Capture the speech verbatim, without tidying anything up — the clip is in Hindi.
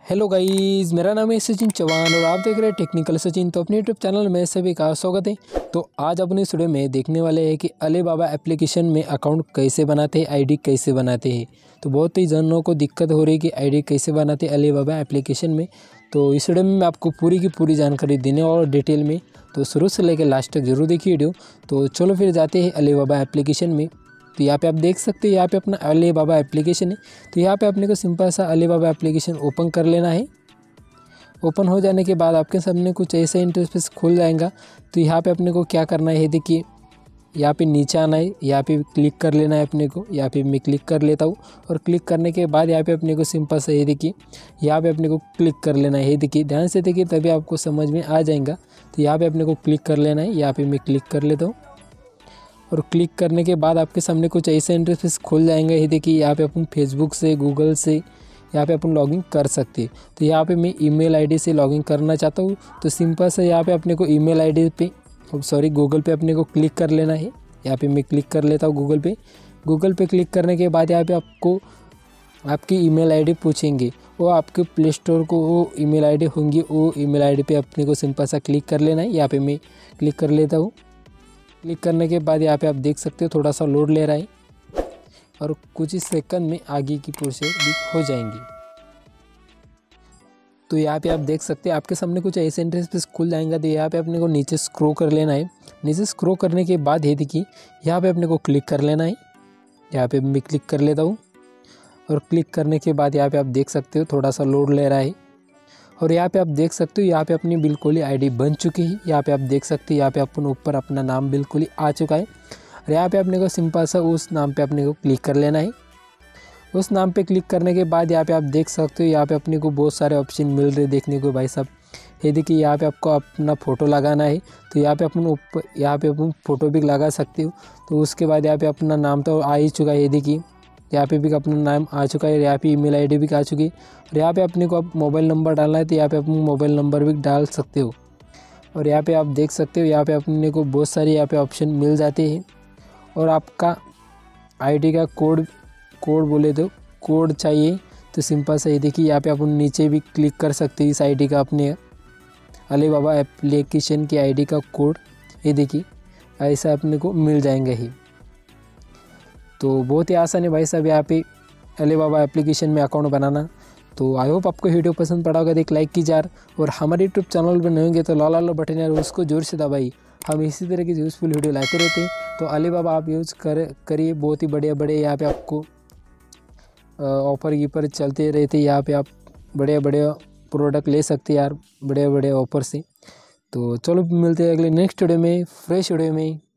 हेलो गाइस, मेरा नाम है सचिन चौहान और आप देख रहे हैं टेक्निकल सचिन। तो अपने यूट्यूब चैनल में सभी का स्वागत है। तो आज अपने इस वीडियो में देखने वाले हैं कि अलीबाबा एप्लीकेशन में अकाउंट कैसे बनाते हैं, आईडी कैसे बनाते हैं। तो बहुत ही जनों को दिक्कत हो रही है कि आईडी कैसे बनाते हैं अलीबाबा एप्लीकेशन में। तो इस वीडियो में मैं आपको पूरी की पूरी जानकारी देने और डिटेल में, तो शुरू से लेकर लास्ट तक जरूर देखिए वीडियो। तो चलो फिर जाते हैं अलीबाबा एप्लीकेशन में। तो यहाँ पे आप देख सकते हैं, यहाँ पे अपना अलीबाबा एप्लीकेशन है। तो यहाँ पे अपने को सिंपल सा अलीबाबा एप्लीकेशन ओपन कर लेना है। ओपन हो जाने के बाद आपके सामने कुछ ऐसा इंटरफेस खुल जाएगा। तो यहाँ पे अपने को क्या करना है, देखिए यहाँ पे नीचे आना है, यहाँ पे क्लिक कर लेना है अपने को। यहाँ पे मैं क्लिक कर लेता हूँ और क्लिक करने के बाद यहाँ पे अपने को सिंपल सा ये देखिए यहाँ पे अपने को क्लिक कर लेना है। देखिए ध्यान से देखिए तभी आपको समझ में आ जाएगा। तो यहाँ पे अपने को क्लिक कर लेना है। यहाँ पे मैं क्लिक कर लेता हूँ और क्लिक करने के बाद आपके सामने कुछ ऐसे इंटरफेस खुल जाएंगे। ये देखिए यहाँ पे अपन फेसबुक से, गूगल से यहाँ पे अपन लॉगिन कर सकते हैं। तो यहाँ पे मैं ईमेल आईडी से लॉगिन करना चाहता हूँ। तो सिंपल से यहाँ पे अपने को ईमेल आईडी पे सॉरी गूगल पे अपने को क्लिक कर लेना है। यहाँ पे मैं क्लिक कर लेता हूँ गूगल पे। गूगल पे क्लिक करने के बाद यहाँ पे आपको आपकी ईमेल आईडी पूछेंगे, वो आपके प्ले स्टोर को वो ईमेल आईडी होंगी। वो ईमेल आईडी पे अपने को सिंपल सा क्लिक कर लेना है। यहाँ पे मैं क्लिक कर लेता हूँ। क्लिक करने के बाद यहाँ पे आप देख सकते हो थोड़ा सा लोड ले रहा है और कुछ ही सेकंड में आगे की प्रोसेस भी हो जाएंगी। तो यहाँ पे आप देख सकते हैं आपके सामने कुछ ऐसे इंटरफेस खुल जाएंगे। तो यहाँ पे अपने को नीचे स्क्रॉल कर लेना है। नीचे स्क्रॉल करने के बाद ये देखिए यहाँ पे अपने को क्लिक कर लेना है। यहाँ पे मैं क्लिक कर लेता हूँ और क्लिक करने के बाद यहाँ पे आप देख सकते हो थोड़ा सा लोड ले रहा है और यहाँ पे आप देख सकते हो यहाँ पे अपनी बिल्कुल ही आईडी बन चुकी है। यहाँ पे आप देख सकते हो यहाँ पे अपन ऊपर अपना नाम बिल्कुल ही आ चुका है और यहाँ पे अपने को सिंपल सा उस नाम पे अपने को क्लिक कर लेना है। उस नाम पे क्लिक करने के बाद यहाँ पे आप देख सकते हो यहाँ पे अपने को बहुत सारे ऑप्शन मिल रहे देखने को भाई साहब। ये देखिए यहाँ पे आपको अपना फ़ोटो लगाना है। तो यहाँ पे अपन ऊपर यहाँ पे अपन फ़ोटो भी लगा सकते हो। तो उसके बाद यहाँ पे अपना नाम तो आ ही चुका है। ये देखिए यहाँ पे भी अपना नाम आ चुका है। यहाँ पे ईमेल आईडी भी आ चुकी है और यहाँ पे अपने को अब मोबाइल नंबर डालना है। तो यहाँ पे अपने मोबाइल नंबर भी डाल सकते हो और यहाँ पे आप देख सकते हो यहाँ पे अपने को बहुत सारे यहाँ पे ऑप्शन मिल जाते हैं। और आपका आईडी का कोड कोड बोले तो कोड चाहिए तो सिंपल सा ये देखिए यहाँ पे अपन नीचे भी क्लिक कर सकते हैं इस आईडी का, अपने अलीबाबा एप्लीकेशन की आईडी का कोड। ये देखिए ऐसा अपने को मिल जाएंगे ही। तो बहुत ही आसान है भाई साहब यहाँ पे अलीबाबा एप्लीकेशन में अकाउंट बनाना। तो आई होप आपको वीडियो पसंद पड़ा होगा। एक लाइक कीजिए यार और हमारे यूट्यूब चैनल पर नए होंगे तो लाल लाल बटन यार उसको जोर से दबाइए। हम इसी तरह की यूज़फुल वीडियो लाते रहते हैं। तो अलीबाबा आप यूज़ कर करिए, बहुत ही बढ़िया बढ़िया यहाँ पे आपको ऑफ़र कीपर चलते रहते। यहाँ पे आप बढ़िया बढ़िया प्रोडक्ट ले सकते हैं यार, बढ़िया बढ़िया ऑफर से। तो चलो मिलते हैं अगले नेक्स्ट वीडियो में, फ्रेश वीडियो में।